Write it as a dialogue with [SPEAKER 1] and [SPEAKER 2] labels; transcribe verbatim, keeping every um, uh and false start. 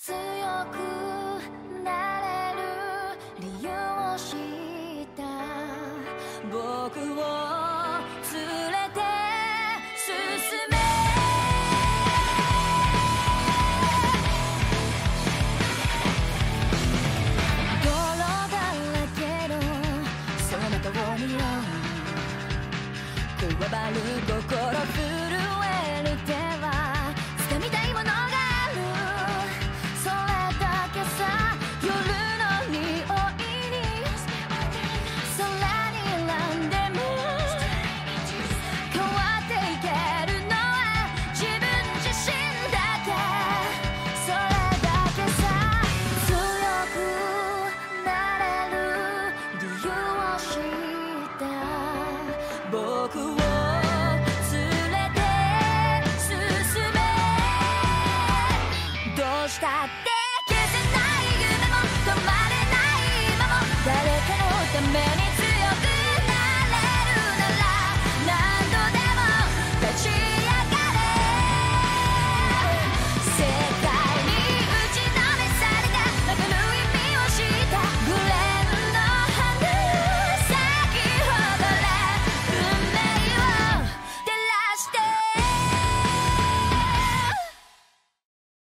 [SPEAKER 1] 強くなれる理由を知った僕を連れて進め泥だらけのその顔にはこわばる心震える手は掴みたいものがあるそれだけさ夜の匂いに空に選んでも変わっていけるのは自分自身だけそれだけさ強くなれる理由を知った僕をどうしたって